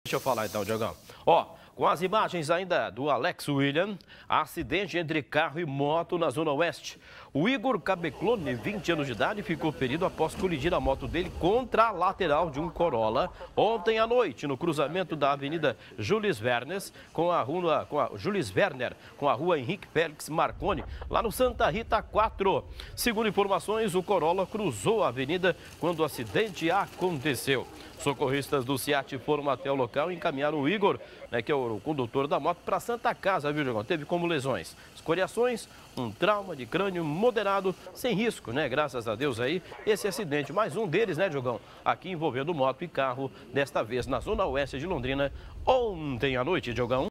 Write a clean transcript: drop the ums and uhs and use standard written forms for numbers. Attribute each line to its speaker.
Speaker 1: Deixa eu falar então, Diogão. Com as imagens ainda do Alex William, acidente entre carro e moto na Zona Oeste. O Igor Cabeclone, 20 anos de idade, ficou ferido após colidir a moto dele contra a lateral de um Corolla ontem à noite, no cruzamento da Avenida Jules Werner com a Rua Henrique Félix Marconi, lá no Santa Rita 4. Segundo informações, o Corolla cruzou a avenida quando o acidente aconteceu. Socorristas do SEAT foram até o local e encaminharam o Igor, que é o condutor da moto, para a Santa Casa, viu, Diogão? Teve como lesões escoriações, um trauma de crânio moderado, sem risco, Graças a Deus aí, esse acidente, mais um deles, Diogão? Aqui envolvendo moto e carro, desta vez na Zona Oeste de Londrina, ontem à noite, Diogão.